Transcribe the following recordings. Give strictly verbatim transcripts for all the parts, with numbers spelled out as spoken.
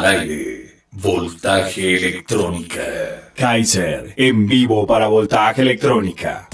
Al aire, Voltaje Electrónica. Kaiser, en vivo para Voltaje Electrónica.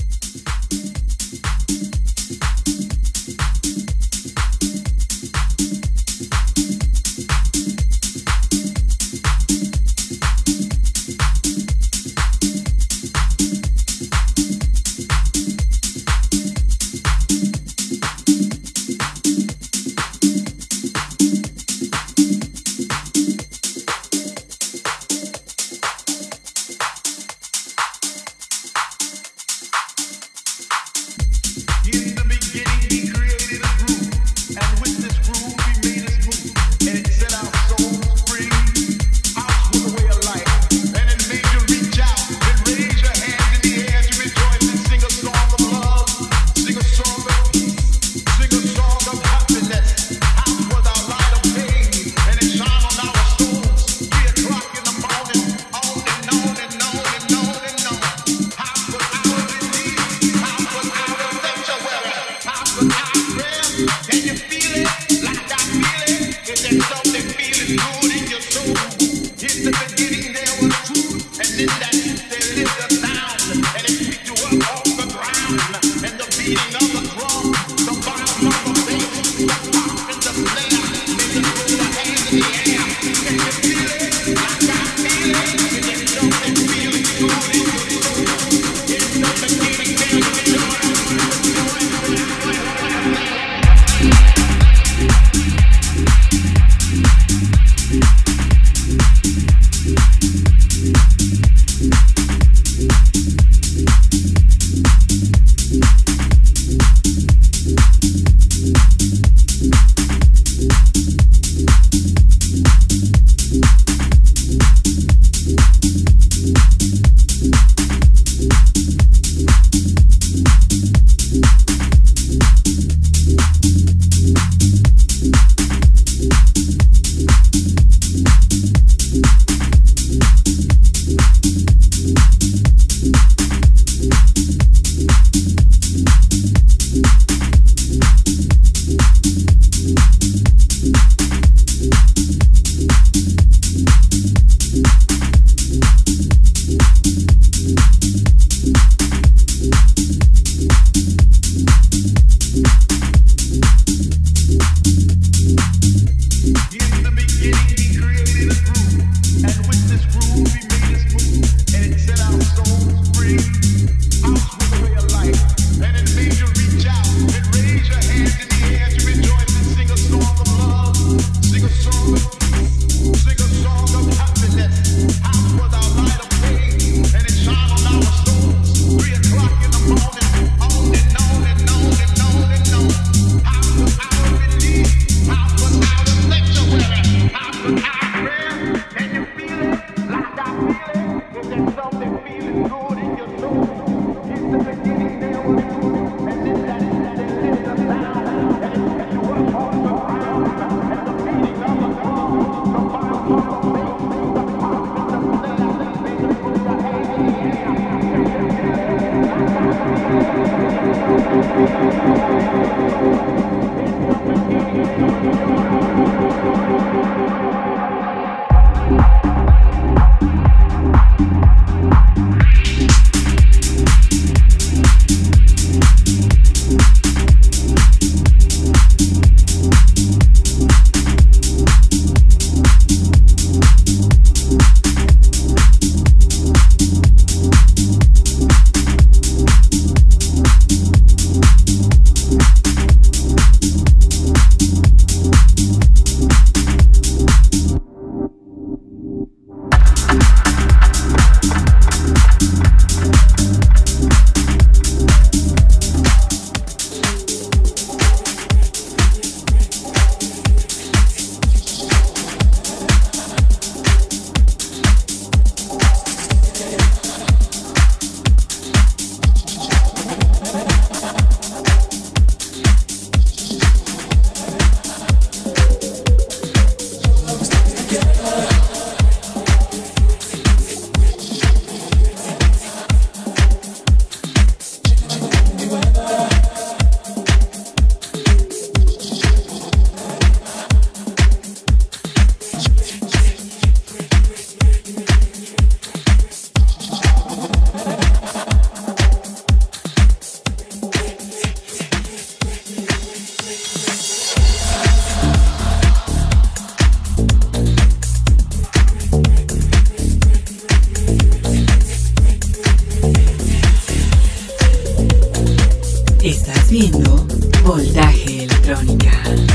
Voltaje Electrónica.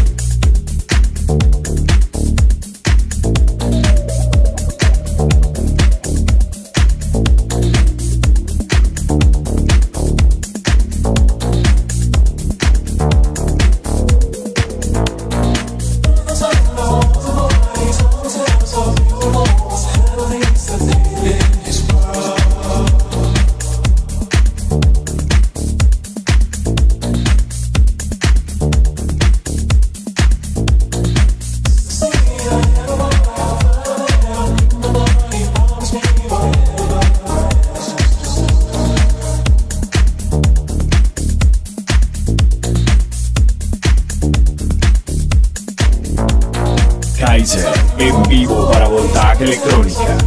Kaiser en vivo para Voltaje Electrónica.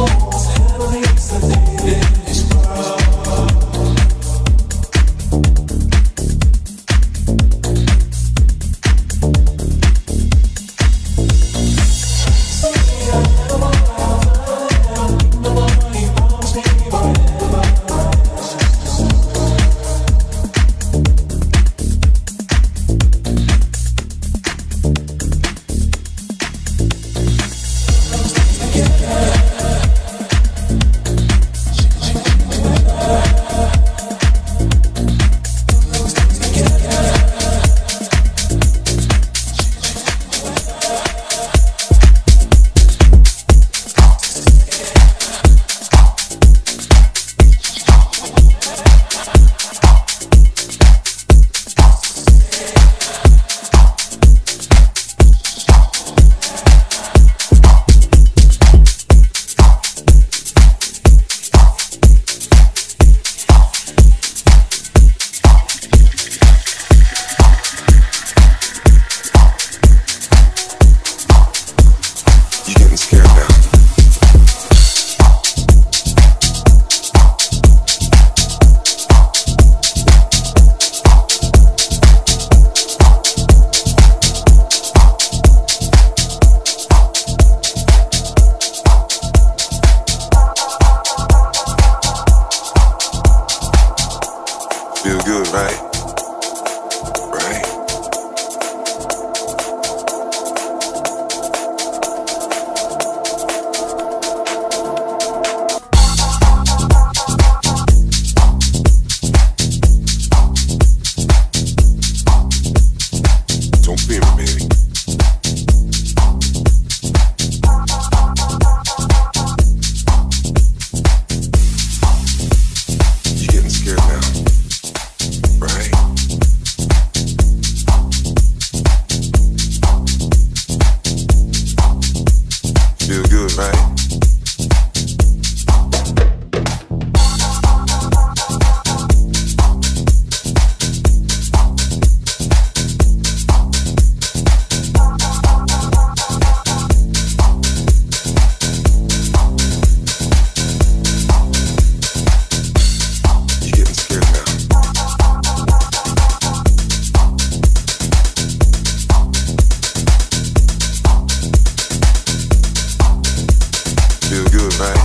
Feel good, right? Right? Don't fear me, baby. You're getting scared now. Right. Feel good, right? You're getting scared now. Feel good, right?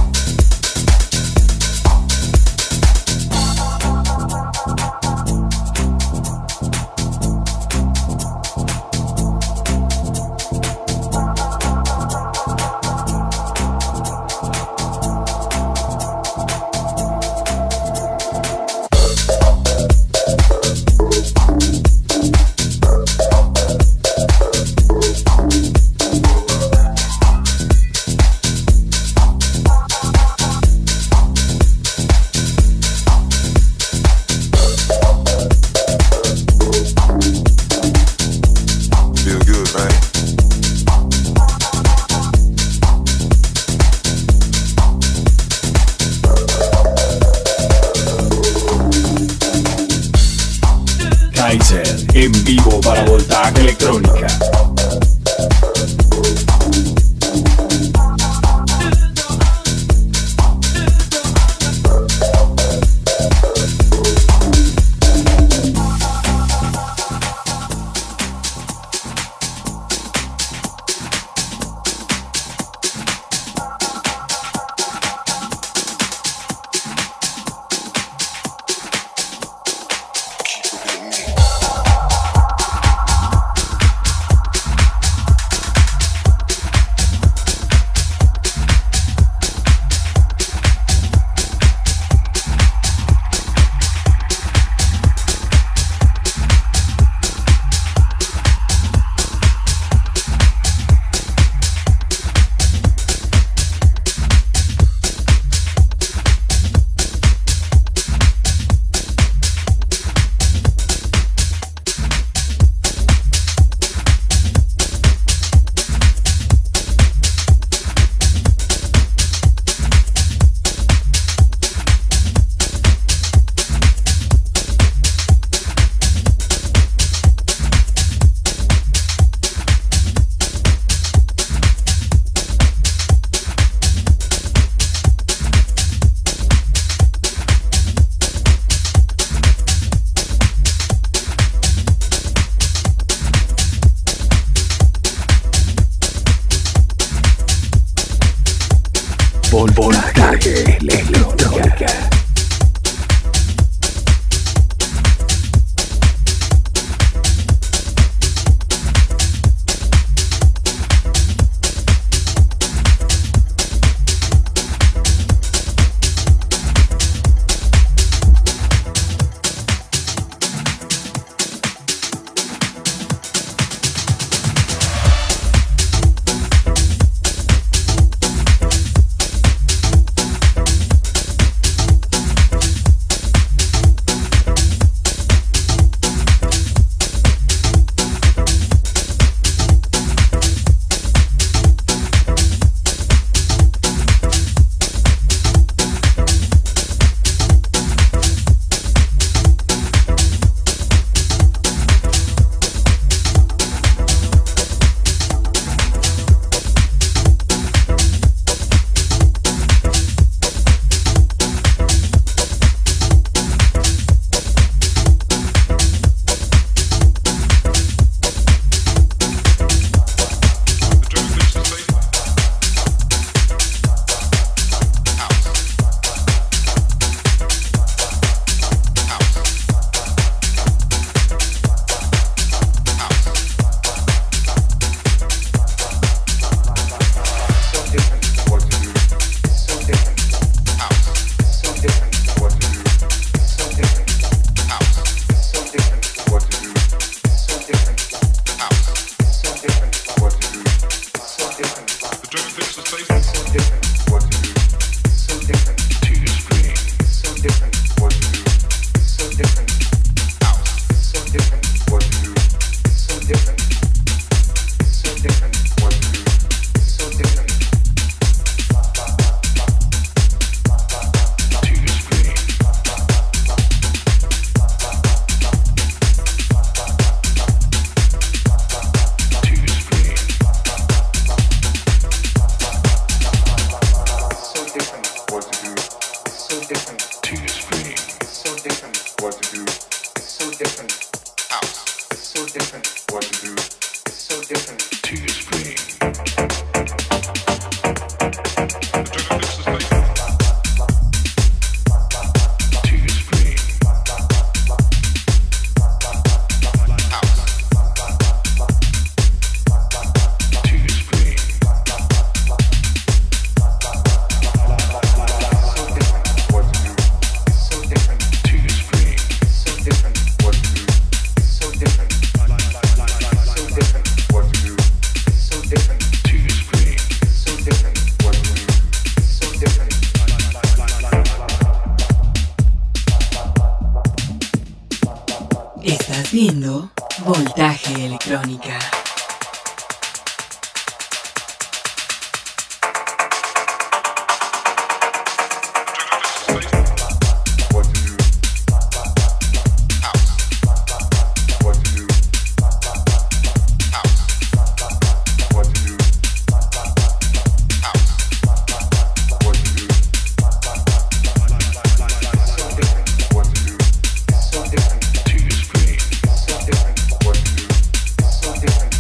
Feel good, right? Kaiser en vivo para Voltaje Electrónica. Vol voltaje electrónica. Estás viendo Voltaje Electrónica. Different.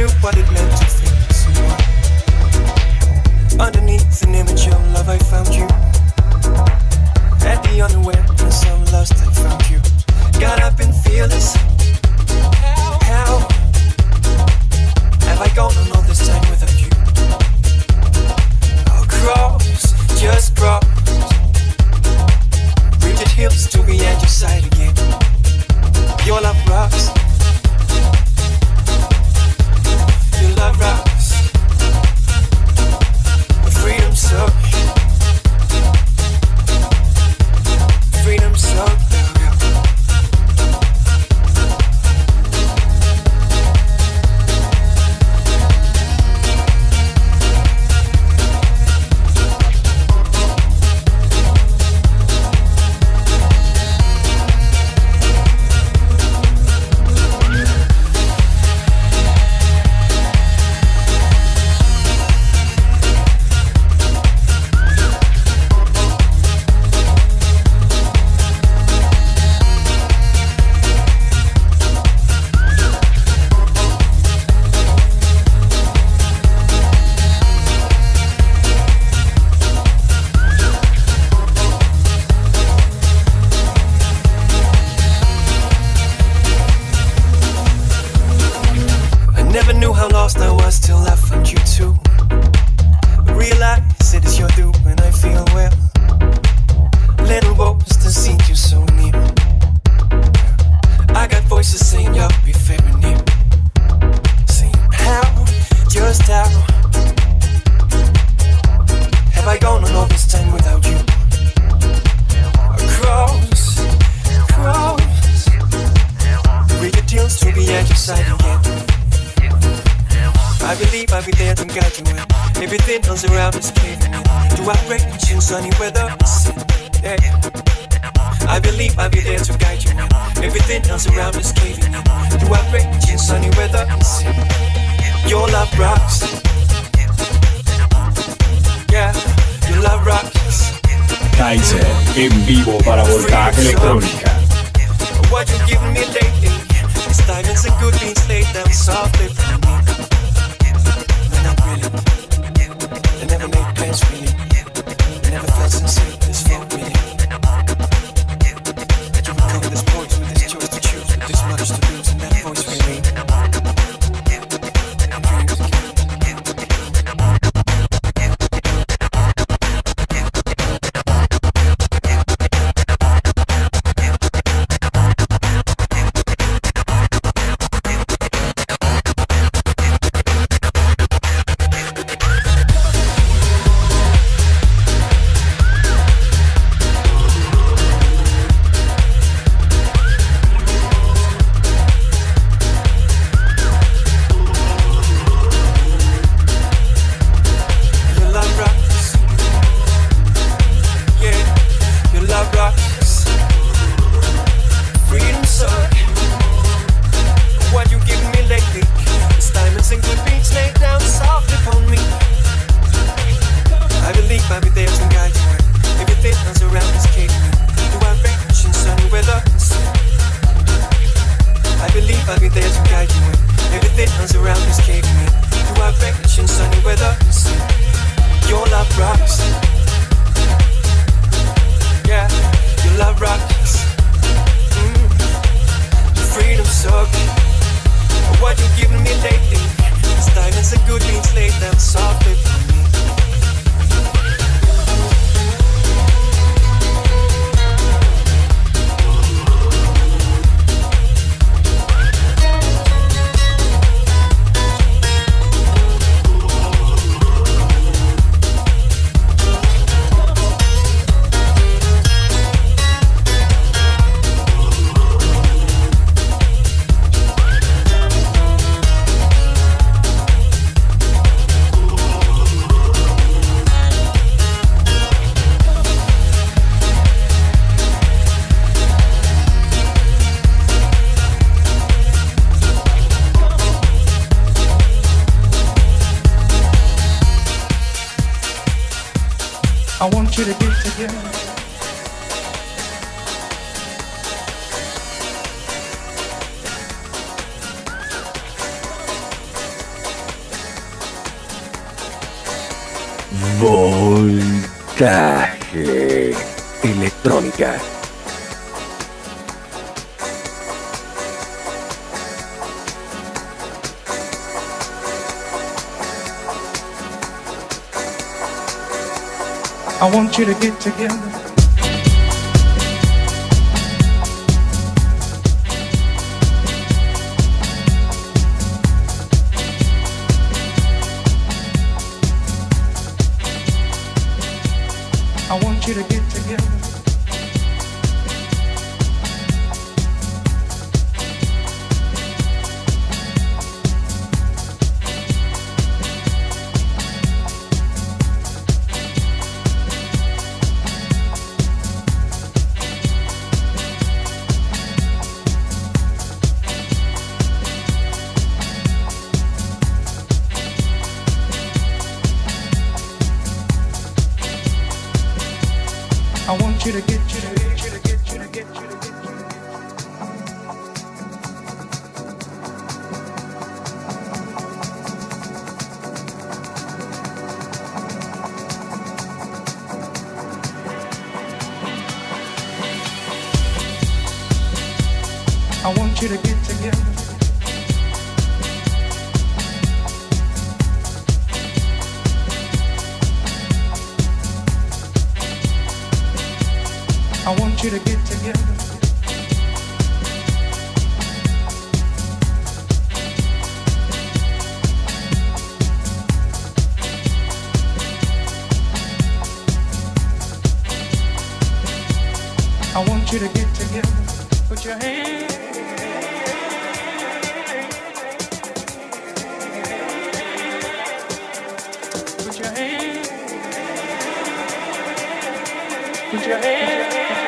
knew what it meant to feel someone. Underneath an image of love I found you. At the unawareness of lust I found you. Got up and fearless. How, how have I gone on all this time without you? I'll cross, just cross rigid hills to be at your side again. Your love rocks. Your love rocks. Freedom so. Freedom so. Kaiser en vivo para Voltaje Electrónica. What you giving me lately? It's diamonds and good beans laid down softly for me. No, not really. I never made plans for you. I never felt sincere this for really. You would cover this voice with this choice to choose, with this much to lose, and that voice for me. I want you to get together. Voltaje electrónica. I want you to get together. I want you to get together. I want you to get you to get you to get you to get you to get you. I want you to get together. I want you to get together. I want you to get together. Put your hands. Put your hands. Put your hands.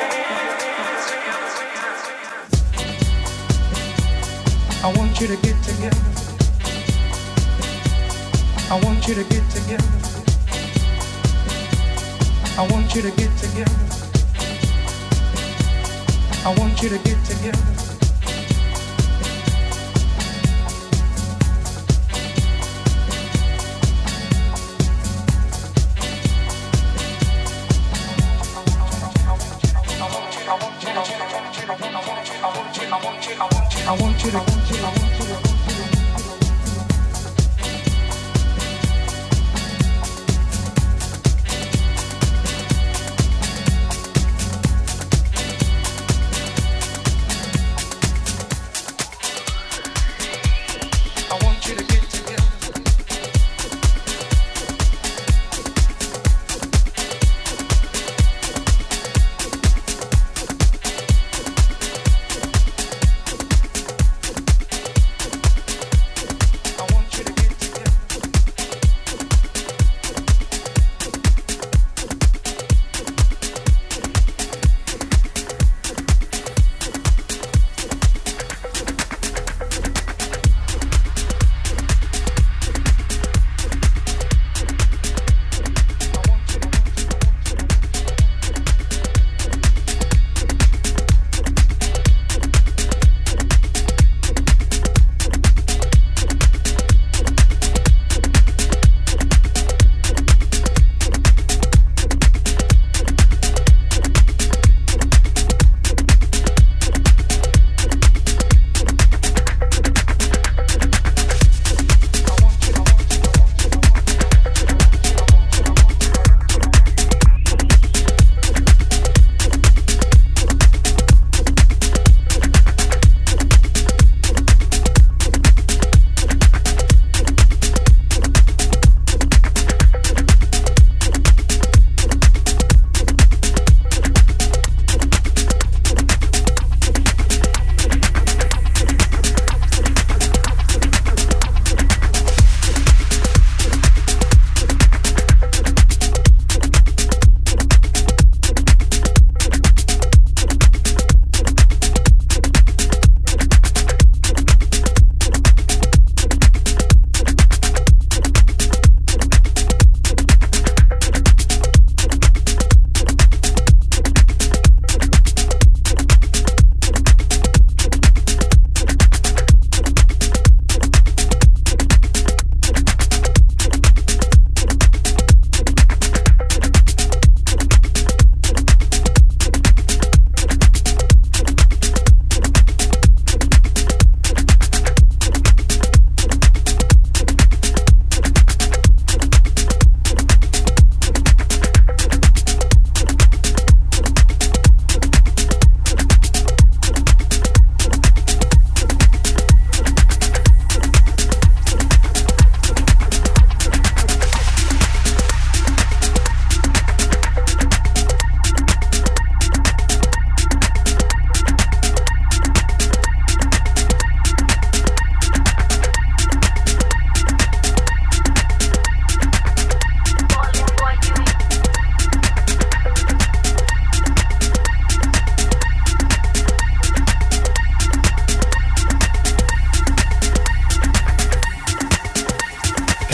I want you to get together. I want you to get together. I want you to get together. I want you to get together. I want you to, I want you to, I want you to, I want you to.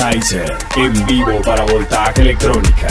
Kaiser, en vivo para Voltaje Electrónica.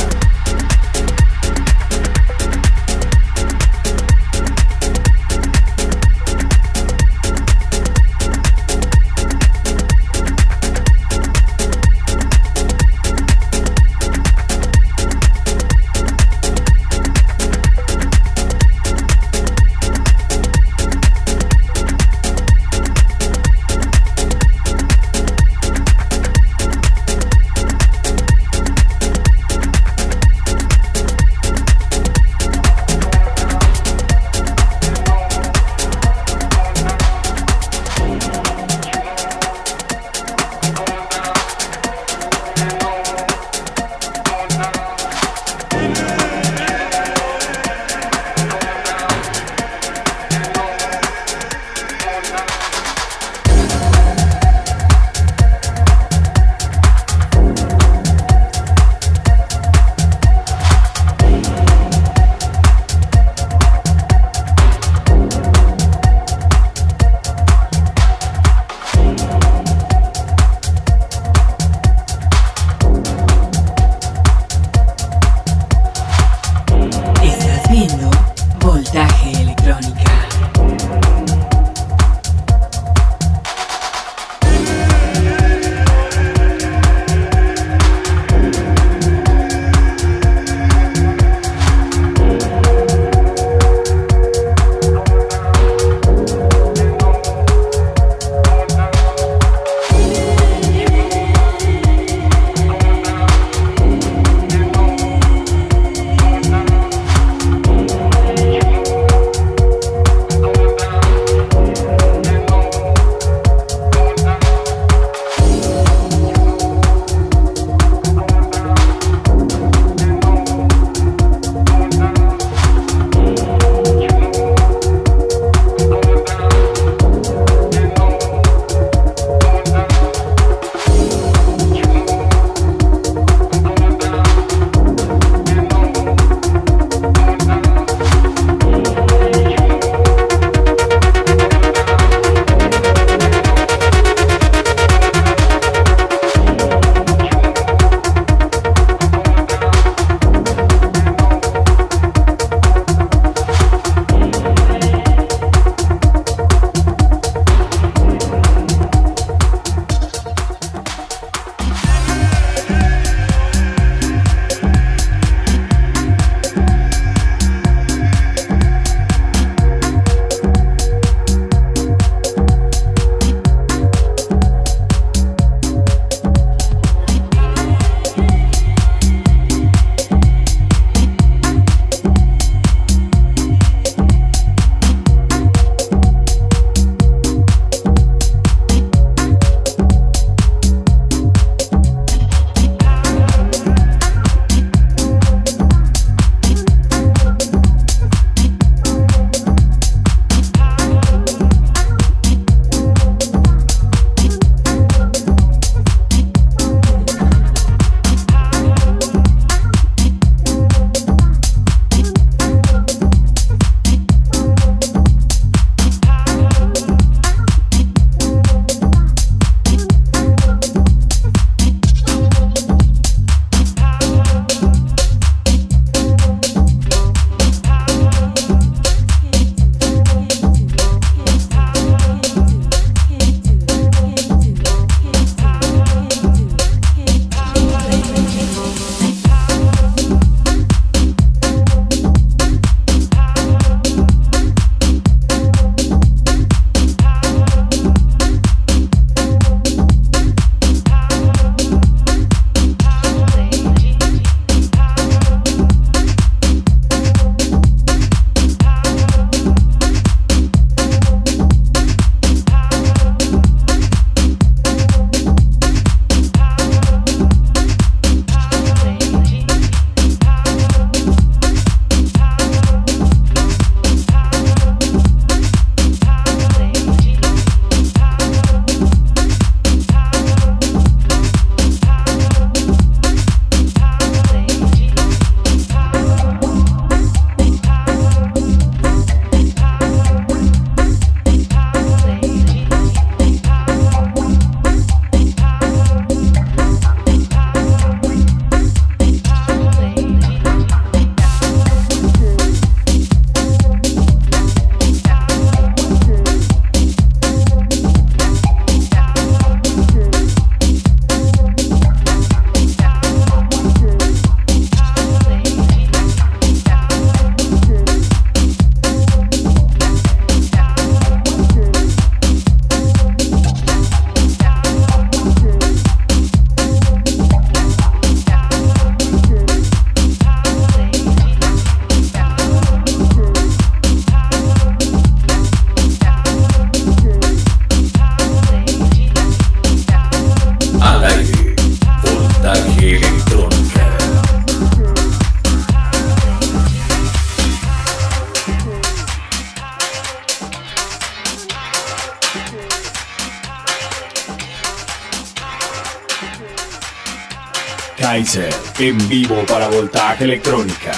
Kaiser, en vivo para Voltaje Electrónica.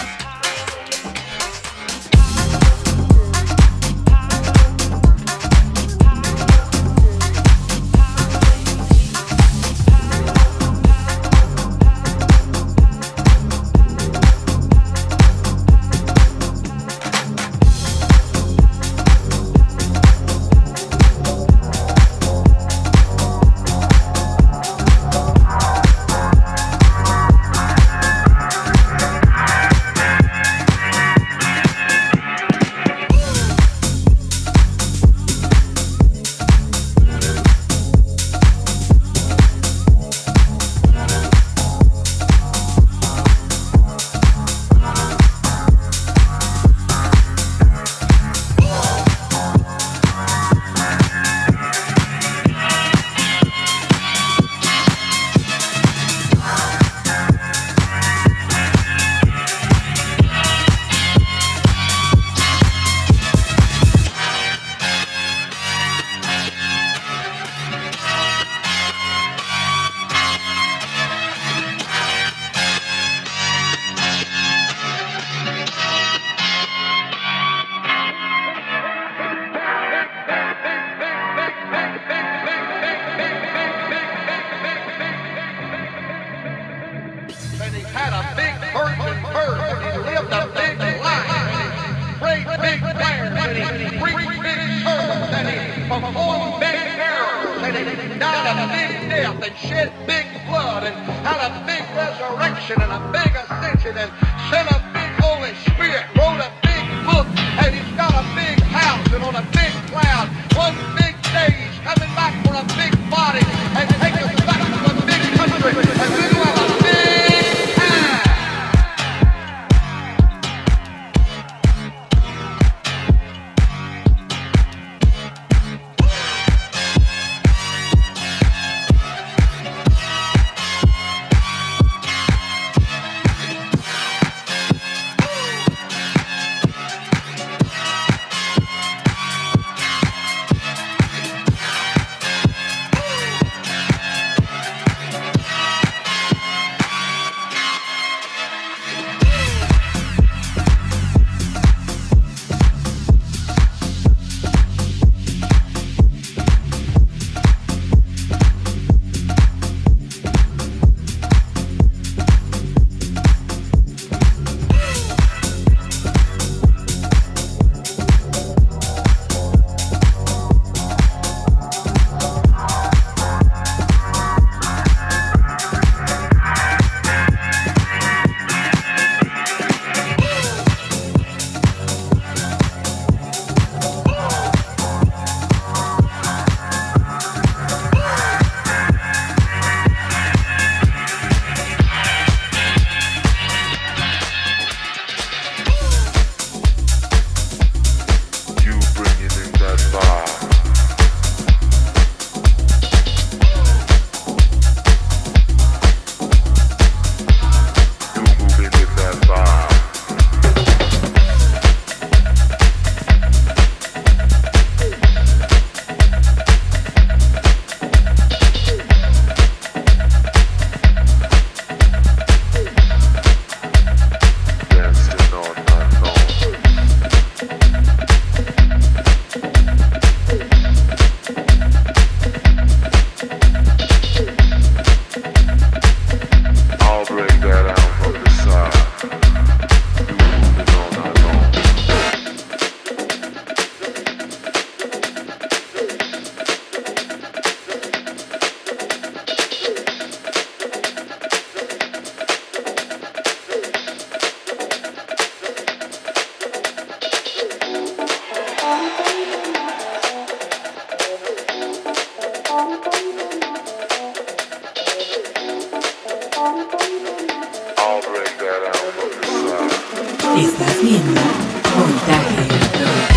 Estás viendo Voltaje Electrónica.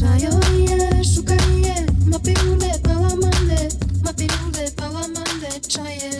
Chayoye, shukaye, mapirule palamande, mapirule palamande, chaye.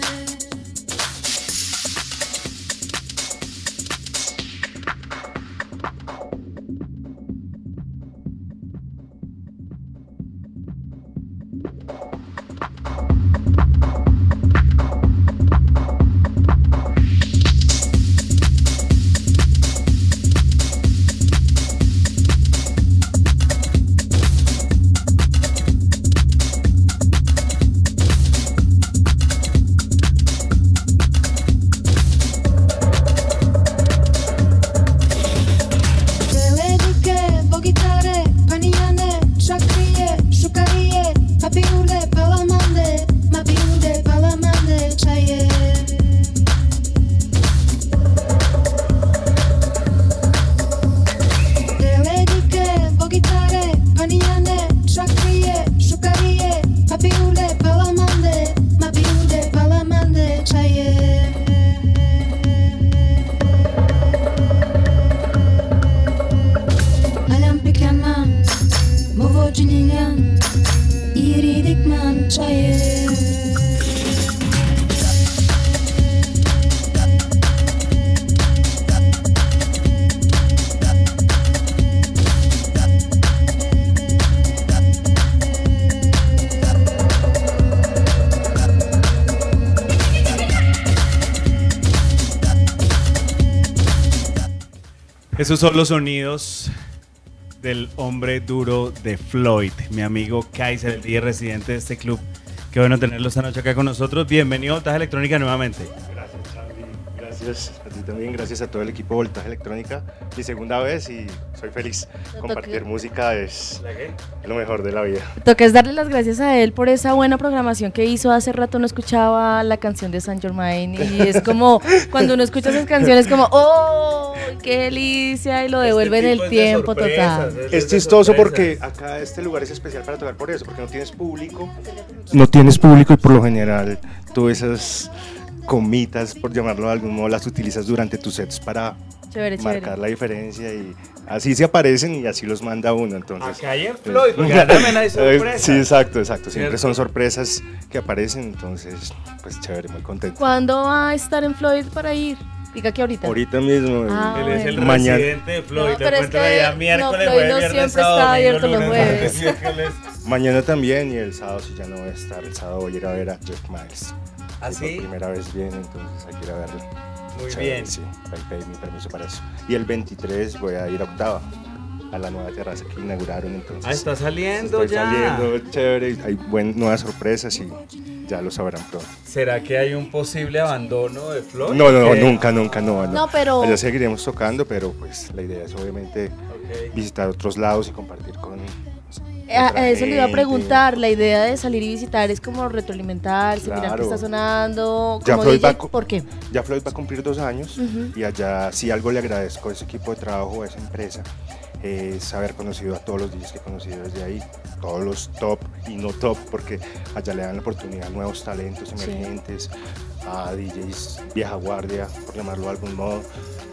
Esos son los sonidos del hombre duro de Floyd, mi amigo Kaiser, el D J residente de este club. Qué bueno tenerlo esta noche acá con nosotros. Bienvenido a Voltaje Electrónica nuevamente. Gracias, Charlie. Gracias a ti también. Gracias a todo el equipo de Voltaje Electrónica. Mi segunda vez y soy feliz. Compartir música es lo mejor de la vida. Toca es darle las gracias a él por esa buena programación que hizo. Hace rato no escuchaba la canción de Saint Germain y es como cuando uno escucha esas canciones como ¡oh! ¡Qué delicia! Y lo devuelve este en el tiempo total. Es chistoso porque acá este lugar es especial para tocar por eso, porque no tienes público. No tienes público y por lo general tú esas comitas, por llamarlo de algún modo, las utilizas durante tus sets para chévere, marcar chévere. la diferencia y así se aparecen y así los manda uno. Entonces, acá hay en Floyd, porque también hay sorpresas. Sí, exacto, exacto. Siempre son sorpresas que aparecen, entonces, pues chévere, muy contento. ¿Cuándo va a estar en Floyd para ir? Diga que ahorita. Ahorita mismo. Ah, Él es el mañana. residente de Floyd. No, pero es que allá miércoles, no, Floyd jueves, no viernes, siempre sábado, está domingo, abierto los lunes, jueves. miércoles. Mañana también y el sábado sí ya no voy a estar. El sábado voy a ir a ver a Jeff Miles. ¿Ah, y sí? Por primera vez viene, entonces hay que ir a verlo. Muy Chévere, bien. Sí, ahí pedí mi permiso para eso. Y el veintitrés voy a ir a Octava, a la nueva terraza que inauguraron. Entonces, Ah, está saliendo estoy ya. saliendo, chévere. Hay buen, nuevas sorpresas y ya lo sabrán pronto. ¿Será que hay un posible abandono de Floyd? No, no, no, ¿Qué? nunca, nunca, no. No, pero- Allá seguiremos tocando, pero pues la idea es obviamente Ok. visitar otros lados y compartir con... A, otra a eso le iba a gente. preguntar, la idea de salir y visitar es como retroalimentarse, mirar qué Claro. está sonando, Ya como Floyd D J, va co- ¿por qué? Ya Floyd va a cumplir dos años Ujú. y allá sí algo le agradezco a ese equipo de trabajo, a esa empresa, es haber conocido a todos los D Js que he conocido desde ahí, todos los top y no top, porque allá le dan la oportunidad a nuevos talentos Sí. emergentes, a D Js vieja guardia, por llamarlo de algún modo.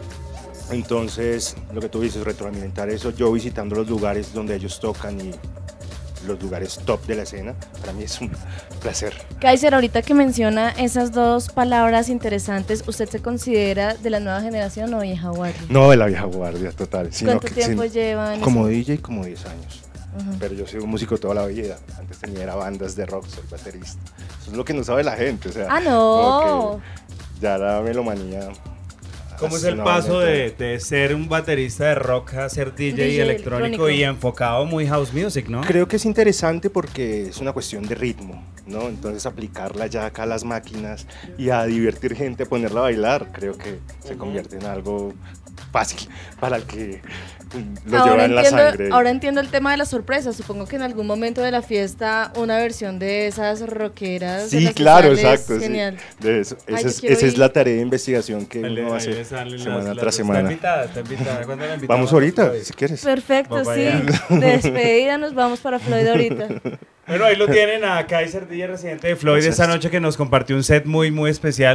Entonces, lo que tú dices, retroalimentar eso, yo visitando los lugares donde ellos tocan y los lugares top de la escena, para mí es un placer. Kaiser, ahorita que menciona esas dos palabras interesantes, ¿usted se considera de la nueva generación o vieja guardia? No de la vieja guardia, total. Sino ¿Cuánto que- tiempo sin- llevan? Como D J, como diez años. Ujú. Pero yo soy un músico toda la vida. Antes tenía era bandas de rock, soy baterista. Eso es lo que no sabe la gente. O sea, Ah, no. como que ya la melomanía. ¿Cómo es hace el una paso vaina de, de ser un baterista de rock a ser D J, D J electrónico, electrónico. y enfocado muy house music, ¿no? Creo que es interesante porque es una cuestión de ritmo, ¿no? Entonces aplicarla ya acá a las máquinas y a divertir gente, ponerla a bailar, creo que se convierte en algo fácil para el que lo ahora, lleva en la entiendo, sangre. ahora entiendo el tema de las sorpresas. Supongo que en algún momento de la fiesta una versión de esas rockeras. de Sí, las que claro, sales, exacto. sí. Genial. De eso. Ay, Esa, yo es, quiero esa es ir. la tarea de investigación que Ahí le- uno ahí hace le salen semana las- tras las- semana. Está invitada, está invitada. ¿Cuándo la invitamos? Vamos ahorita, Floyd? si quieres. Perfecto, Vamos sí. allá. De despedida nos vamos para Floyd ahorita. Bueno, ahí lo tienen a Kaiser D J residente de Floyd Gracias. esta noche, que nos compartió un set muy, muy especial.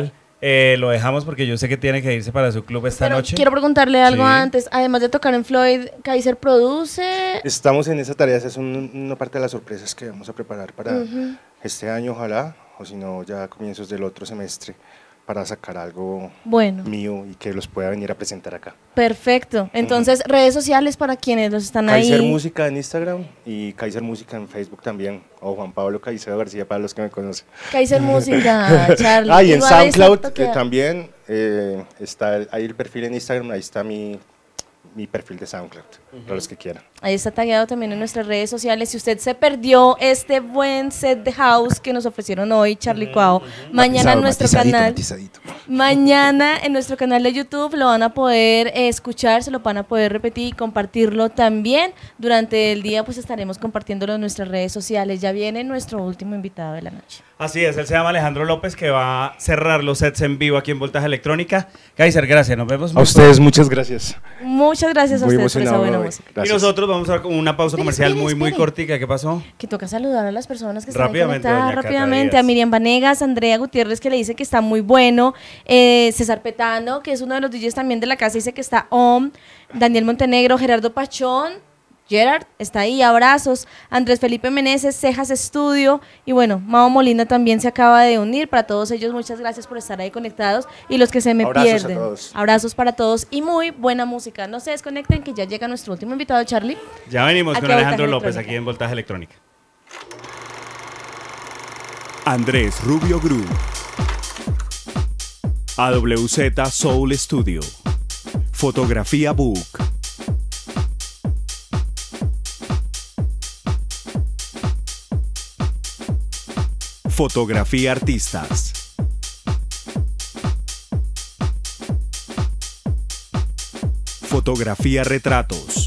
Eh, lo dejamos porque yo sé que tiene que irse para su club esta Pero noche. quiero preguntarle algo Sí. antes. Además de tocar en Floyd, Kaiser produce. Estamos en esa tarea, esa es un- una parte de las sorpresas que vamos a preparar para Ujú. este año, ojalá, o si no, ya a comienzos del otro semestre, para sacar algo Bueno. mío y que los pueda venir a presentar acá. Perfecto. Entonces, redes sociales para quienes los están Kaiser ahí. Música en Instagram y Kaiser Música en Facebook también, o Juan Pablo Caicedo García para los que me conocen. Kaiser Música, Charlie. Ah, y en Igual ahí está SoundCloud toqueado. eh, también eh, está el- ahí el perfil en Instagram, ahí está mi, mi perfil de SoundCloud, para los que quieran. Ahí está tagueado también en nuestras redes sociales. Si usted se perdió este buen set de house que nos ofrecieron hoy, Charlie Cuau, mañana en Matizado, nuestro matizadito, canal. matizadito. Mañana en nuestro canal de YouTube lo van a poder eh, escuchar, se lo van a poder repetir y compartirlo también. Durante el día pues estaremos compartiéndolo en nuestras redes sociales. Ya viene nuestro último invitado de la noche. Así es, él se llama Alejandro López, que va a cerrar los sets en vivo aquí en Voltaje Electrónica. Kaiser, gracias, nos vemos. A muy ustedes muchas gracias. Muchas gracias a Muy ustedes por esa emocionado buena hoy. música. Y Gracias. nosotros vamos a una pausa Espere, comercial espere, muy, muy espere. cortica. ¿Qué pasó? Que toca saludar a las personas que están ahí Rápidamente, conectadas doña Cata rápidamente. Díaz. A Miriam Vanegas, Andrea Gutiérrez, que le dice que está muy bueno. Eh, César Petano, que es uno de los D Js también de la casa, dice que está on. Daniel Montenegro, Gerardo Pachón. Gerard está ahí, abrazos. Andrés Felipe Meneses, Cejas Estudio. Y bueno, Mao Molina también se acaba de unir. Para todos ellos, muchas gracias por estar ahí conectados. Y los que se me Abrazos a pierden. todos. Abrazos para todos y muy buena música. No se desconecten, que ya llega nuestro último invitado, Charlie. Ya venimos Aquí con a Alejandro Voltaje López Electrónica. aquí en Voltaje Electrónica. Andrés Rubio Group. A W Z Soul Studio. Fotografía Book. Fotografía Artistas. Fotografía Retratos.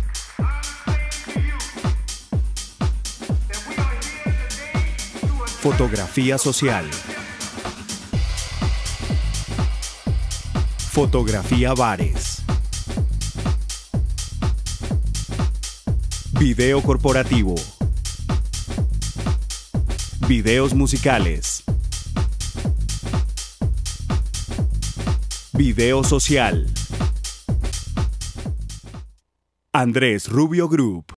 Fotografía social. Fotografía bares. Video corporativo. Videos musicales. Video social. Andrés Rubio Group.